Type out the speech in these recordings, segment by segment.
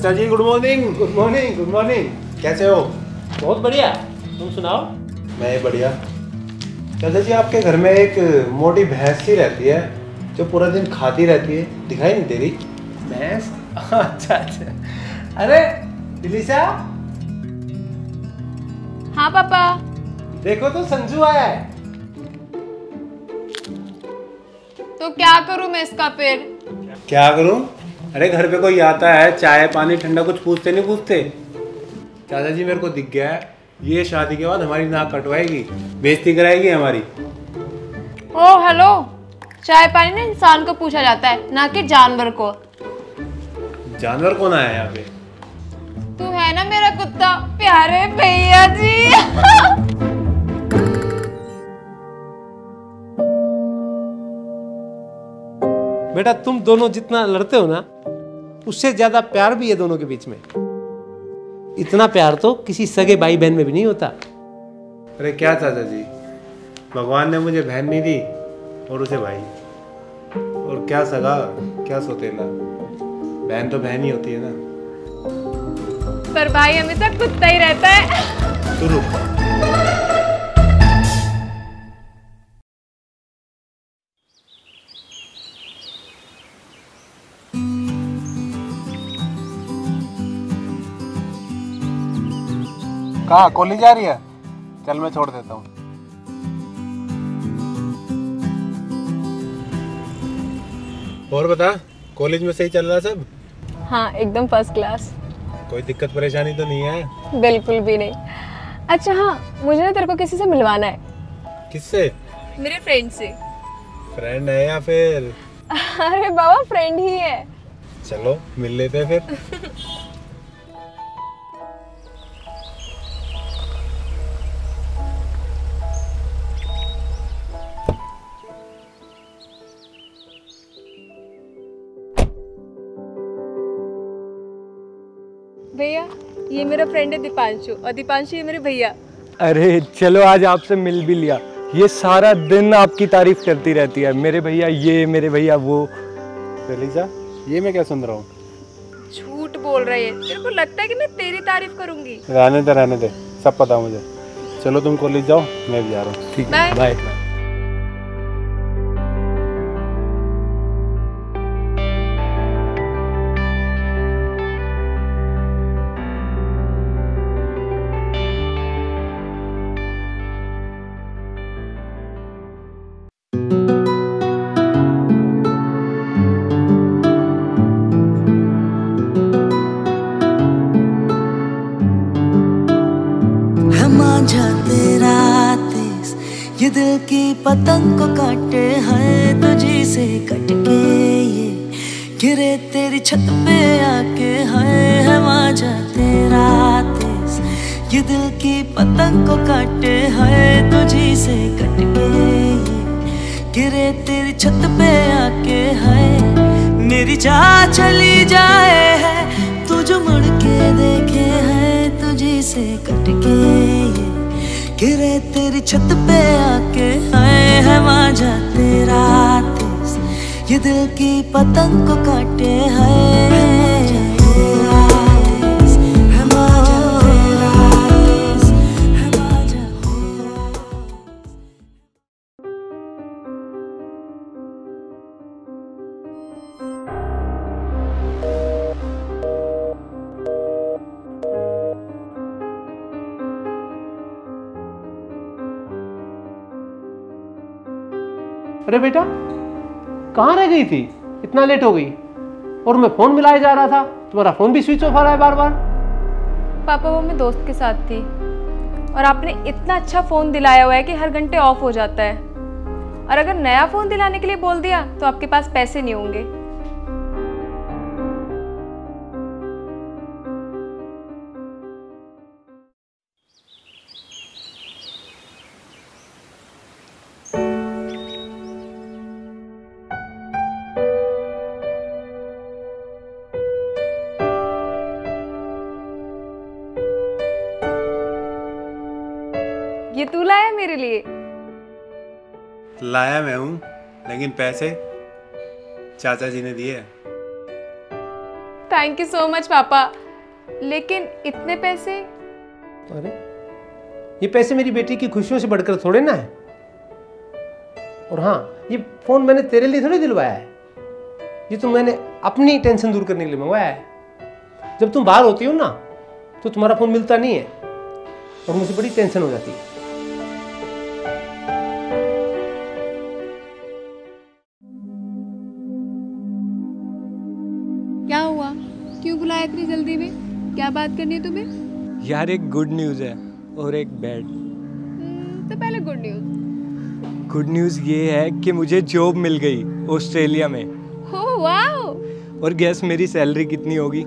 चाचा जी good morning. Good morning, good morning. कैसे हो? बहुत बढ़िया, तुम सुनाओ। मैं बढ़िया। चाचा जी आपके घर में एक मोटी भैंस सी रहती है जो पूरा दिन खाती रहती है, दिखाई नहीं दे रही। भैंस? अच्छा अच्छा। अरे दिलीशा, हाँ पापा। देखो तो संजू आया है। तो क्या करूं मैं इसका फिर? क्या करूं? अरे घर पे कोई आता है, चाय पानी ठंडा कुछ पूछते नहीं पूछते। चाचा जी मेरे को दिख गया है, ये शादी के बाद हमारी नाक कटवाएगी, बेइज्जती कराएगी हमारी। ओ हेलो, चाय पानी ना इंसान को पूछा जाता है, ना कि जानवर को। जानवर कौन आया है यहाँ पे? तू है ना मेरा कुत्ता, प्यारे भैया जी। बेटा तुम दोनों जितना लड़ते हो ना, उससे ज्यादा प्यार भी है दोनों के बीच में। इतना प्यार तो किसी सगे भाई बहन में भी नहीं होता। अरे क्या चाचा जी, भगवान ने मुझे बहन नहीं दी और उसे भाई, और क्या सगा क्या सौतेला, बहन तो बहन ही होती है ना। पर भाई हमेशा कुत्ता ही रहता है। तू रुक। कहाँ कॉलेज जा रही है? चल मैं छोड़ देता हूँ। और बता, कॉलेज में सही चल रहा सब? हाँ एकदम फर्स्ट क्लास। कोई दिक्कत परेशानी तो नहीं है? बिल्कुल भी नहीं। अच्छा हाँ, मुझे ना तेरे को किसी से मिलवाना है। किससे? मेरे फ्रेंड से। फ्रेंड है या फिर? अरे बाबा फ्रेंड ही है। चलो मिल लेते हैं फिर। भैया ये मेरा फ्रेंड है दीपांशु, और दीपांशु ये मेरे भैया। अरे चलो आज आपसे मिल भी लिया। ये सारा दिन आपकी तारीफ करती रहती है, मेरे भैया ये, मेरे भैया वो। दिलीशा, ये मैं क्या सुन रहा हूँ? झूठ बोल रही है, तेरे को लगता है कि मैं तेरी तारीफ करूंगी? रहने दे, सब पता मुझे। चलो तुम कॉलेज जाओ, मैं भी जा रहा हूँ। ठीक है, बाय। ये दिल की पतंग को काटे हैं तुझी से कटके, ये गिरे तेरी छत पे आके है मांझा तेरा तेज। ये दिल की पतंग को काटे हैं तुझी से कटके, ये गिरे तेरी छत पे आके है। मेरी चाह चली जाए है तू जो मुड़ के देखे है तुझी से कटके, ये गिरे तेरी छत पे आके है मांझा तेरा तेज। ये दिल की पतंग को काटे है अरे बेटा कहाँ रह गई थी, इतना लेट हो गई? और मैं फोन मिलाया जा रहा था, तुम्हारा फोन भी स्विच ऑफ आ रहा है बार बार। पापा वो मैं दोस्त के साथ थी, और आपने इतना अच्छा फोन दिलाया हुआ है कि हर घंटे ऑफ हो जाता है, और अगर नया फोन दिलाने के लिए बोल दिया तो आपके पास पैसे नहीं होंगे। ये तू लाया मेरे लिए? लाया मैं हूँ, लेकिन पैसे चाचा जी ने दिए। थैंक यू सो मच पापा, लेकिन इतने पैसे? अरे ये पैसे मेरी बेटी की खुशियों से बढ़कर थोड़े ना है। और हाँ, ये फोन मैंने तेरे लिए थोड़ी दिलवाया है, ये तो मैंने अपनी टेंशन दूर करने के लिए मंगवाया है। जब तुम बाहर होती हो ना तो तुम्हारा फोन मिलता नहीं है और मुझे बड़ी टेंशन हो जाती है। क्या हुआ, क्यों बुलाया इतनी जल्दी में? क्या बात करनी है तुम्हें? यार एक गुड न्यूज़ है और एक बैड। तो पहले गुड न्यूज़। गुड न्यूज़ ये है कि मुझे जॉब मिल गई ऑस्ट्रेलिया में। Oh wow! और गैस मेरी सैलरी कितनी होगी?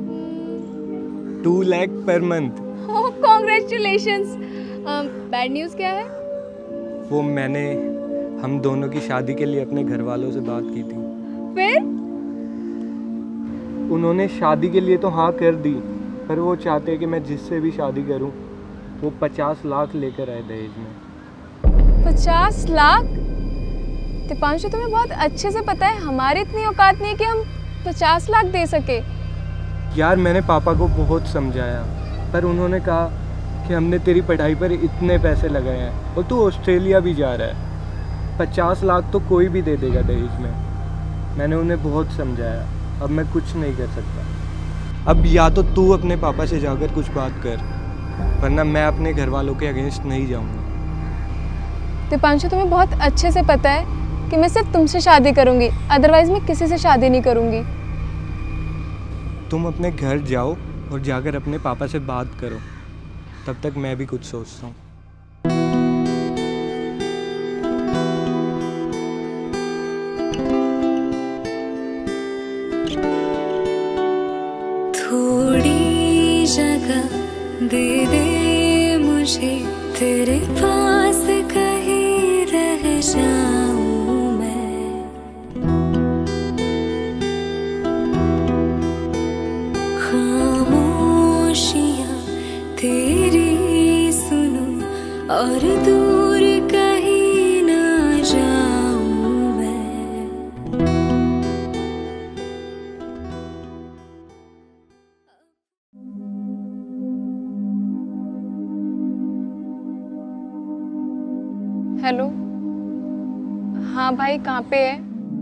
2 lakh per month. Oh congratulations. Bad news क्या है? वो मैंने हम दोनों की शादी के लिए अपने घर वालों से बात की थी। फिर? उन्होंने शादी के लिए तो हाँ कर दी, पर वो चाहते हैं कि मैं जिससे भी शादी करूं वो 50 लाख लेकर आए दहेज में। 50 लाख? दीपांशु तुम्हें बहुत अच्छे से पता है हमारी इतनी औकात नहीं है कि हम 50 लाख दे सके। यार मैंने पापा को बहुत समझाया, पर उन्होंने कहा कि हमने तेरी पढ़ाई पर इतने पैसे लगाए हैं और तू ऑस्ट्रेलिया भी जा रहा है, 50 लाख तो कोई भी दे देगा दहेज में। मैंने उन्हें बहुत समझाया, अब मैं कुछ नहीं कर सकता। अब या तो तू अपने पापा से जाकर कुछ बात कर, वरना मैं अपने घर वालों के अगेंस्ट नहीं जाऊंगा। दीपांशु तुम्हें बहुत अच्छे से पता है कि मैं सिर्फ तुमसे शादी करूंगी, अदरवाइज मैं किसी से शादी नहीं करूंगी। तुम अपने घर जाओ और जाकर अपने पापा से बात करो, तब तक मैं भी कुछ सोचता हूँ। थोड़ी जगह दे दे मुझे, तेरे पास कहीं रह जाऊं मैं। खामोशियां तेरी सुनूं और दूर कहीं ना जाऊं मैं। हेलो, हाँ भाई कहाँ पे है?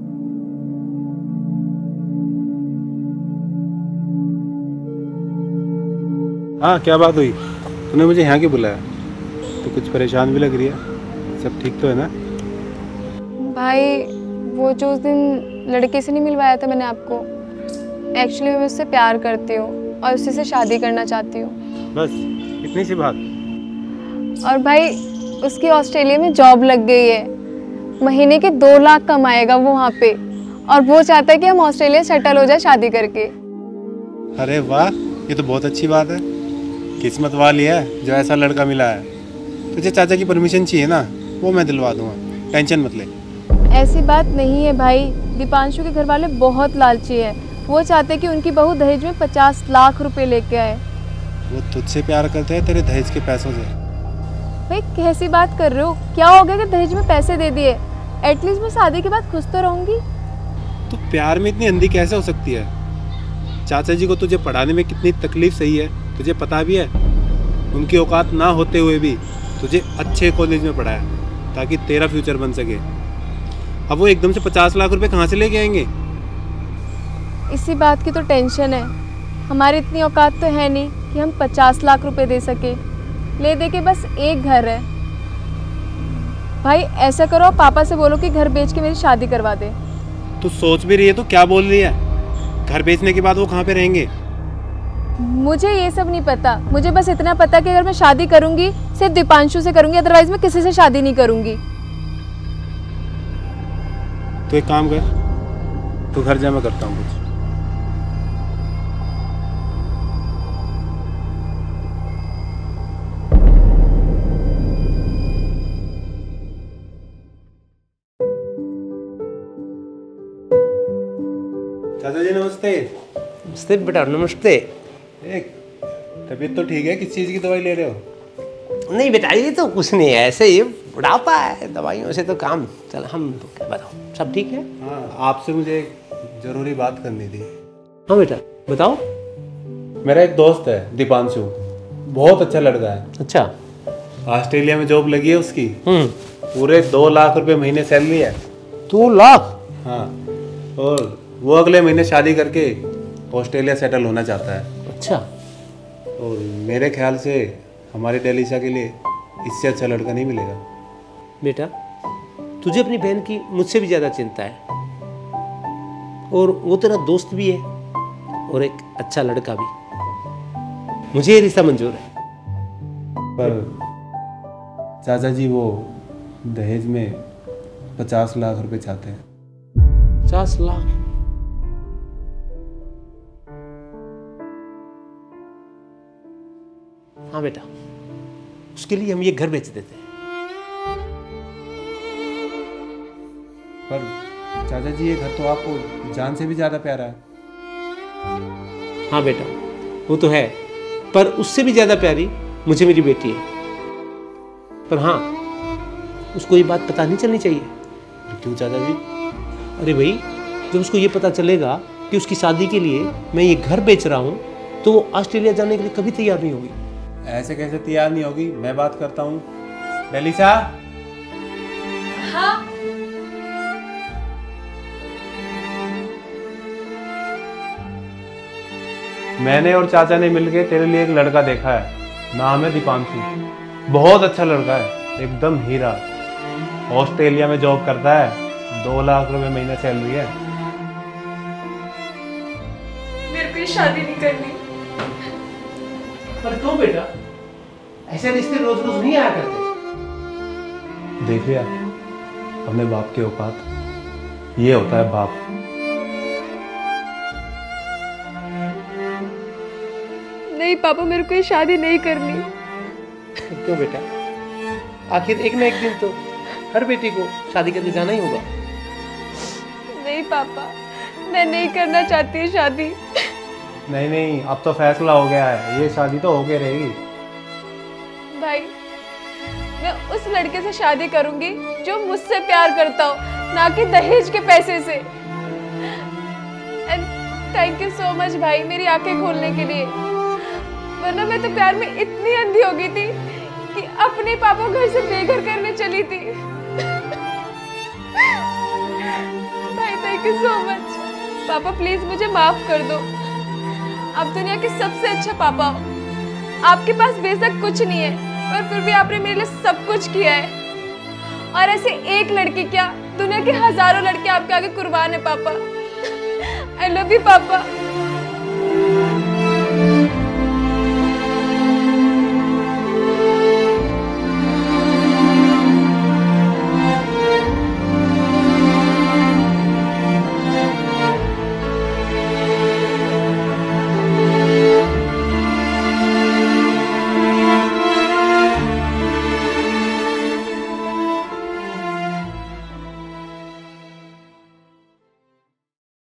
हाँ क्या बात हुई? तूने मुझे यहाँ क्यों बुलाया? तो कुछ परेशान भी लग रही है। सब ठीक तो है ना? भाई वो जो उस दिन लड़के से नहीं मिलवाया था मैंने आपको, एक्चुअली मैं उससे प्यार करती हूँ और उसी से शादी करना चाहती हूँ। बस इतनी सी बात? और भाई उसकी ऑस्ट्रेलिया में जॉब लग गई है, महीने के 2 लाख कमाएगा वो वहाँ पे, और वो चाहता है कि हम ऑस्ट्रेलिया सेटल हो जाए शादी करके। अरे वाह, ये तो बहुत अच्छी बात है। किस्मत वाली है जो ऐसा लड़का मिला है। तुझे चाचा की परमिशन चाहिए ना, वो मैं दिलवा दूंगा, टेंशन मत ले। ऐसी बात नहीं है भाई, दीपांशु के घर वाले बहुत लालची है, वो चाहते कि उनकी बहू दहेज में 50 लाख रुपए लेके आए। वो तुझसे प्यार करते हैं तेरे दहेज के पैसों से। भाई कैसी बात कर रहे हो? क्या हो गया कि दहेज में पैसे दे दिए? एटलीस्ट मैं शादी के बाद खुश तो रहूंगी। तो प्यार में इतनी अंधी कैसे हो सकती है? चाचा जी को तुझे पढ़ाने में कितनी तकलीफ सही है तुझे पता भी है। उनकी औकात ना होते हुए भी तुझे अच्छे कॉलेज में पढ़ाया ताकि तेरा फ्यूचर बन सके। अब वो एकदम से 50 लाख रुपए कहाँ से लेके आएंगे? इसी बात की तो टेंशन है, हमारी इतनी औकात तो है नहीं कि हम 50 लाख रुपए दे सके। ले दे के बस एक घर है। भाई ऐसा करो, पापा से बोलो कि घर बेच के मेरी शादी करवा दे। तू सोच भी रही है तो क्या बोल रही है? घर बेचने के बाद वो कहाँ पे रहेंगे? मुझे ये सब नहीं पता, मुझे बस इतना पता कि अगर मैं शादी करूंगी सिर्फ दीपांशु से करूंगी, अदरवाइज मैं किसी से शादी नहीं करूंगी। तो एक काम कर, तू घर जा, मैं करता हूँ कुछ। चाचा जी नमस्ते। नमस्ते बेटा, नमस्ते। एक तबीयत तो ठीक है? किस चीज़ की दवाई ले रहे हो? नहीं बेटा, ये तो कुछ नहीं है, ऐसे ही बुढ़ापा है, दवाइयों से तो काम चल। हम क्या बताओ, सब ठीक है। हाँ, आपसे मुझे एक ज़रूरी बात करनी थी। हाँ बेटा बताओ। मेरा एक दोस्त है दीपांशु, बहुत अच्छा लड़का है। अच्छा। ऑस्ट्रेलिया में जॉब लगी है उसकी। पूरे 2 लाख रुपए महीने सैलरी है। 2 लाख? हाँ, और वो अगले महीने शादी करके ऑस्ट्रेलिया सेटल होना चाहता है। अच्छा। और मेरे ख्याल से हमारे डेलिशा के लिए इससे अच्छा लड़का नहीं मिलेगा। बेटा तुझे अपनी बहन की मुझसे भी ज़्यादा चिंता है, और वो तेरा दोस्त भी है और एक अच्छा लड़का भी। मुझे ये रिश्ता मंजूर है। पर चाचा जी वो दहेज में 50 लाख रुपए चाहते हैं। 50 लाख? हाँ बेटा, उसके लिए हम ये घर बेच देते हैं। पर चाचा जी ये घर तो आपको जान से भी ज्यादा प्यारा है। हाँ बेटा वो तो है, पर उससे भी ज्यादा प्यारी मुझे मेरी बेटी है। पर हाँ, उसको ये बात पता नहीं चलनी चाहिए। क्यों चाचा जी? अरे भाई, जब उसको ये पता चलेगा कि उसकी शादी के लिए मैं ये घर बेच रहा हूँ, तो वो ऑस्ट्रेलिया जाने के लिए कभी तैयार नहीं होगी। ऐसे कैसे तैयार नहीं होगी? मैं बात करता हूँ। डेलिशा। हाँ। मैंने और चाचा ने मिलके तेरे लिए एक लड़का देखा है, नाम है दीपांशु। बहुत अच्छा लड़का है, एकदम हीरा। ऑस्ट्रेलिया में जॉब करता है, 2 लाख रुपए महीने सैलरी है। मेरे को ये शादी नहीं करनी। पर क्यों बेटा, ऐसे रिश्ते रोज रोज नहीं आया करते। देख लिया अपने बाप की औकात, ये होता है बाप। नहीं पापा, मेरे को ये शादी नहीं करनी। क्यों बेटा, आखिर एक ना एक दिन तो हर बेटी को शादी करके जाना ही होगा। नहीं पापा, मैं नहीं करना चाहती शादी। नहीं नहीं, अब तो फैसला हो गया है, ये शादी तो होके रहेगी। भाई, मैं उस लड़के से शादी करूंगी जो मुझसे प्यार करता हो, ना कि दहेज के पैसे से। And thank you so much भाई, मेरी आंखें खोलने के लिए। वरना मैं तो प्यार में इतनी अंधी हो गई थी कि अपने पापा घर से बेघर करने चली थी। भाई थैंक यू सो मच। पापा प्लीज मुझे माफ कर दो। आप दुनिया के सबसे अच्छा पापा हो। आपके पास बेशक कुछ नहीं है, पर फिर भी आपने मेरे लिए सब कुछ किया है। और ऐसे एक लड़की क्या, दुनिया के हजारों लड़के आपके आगे कुर्बान है पापा। आई लव यू पापा।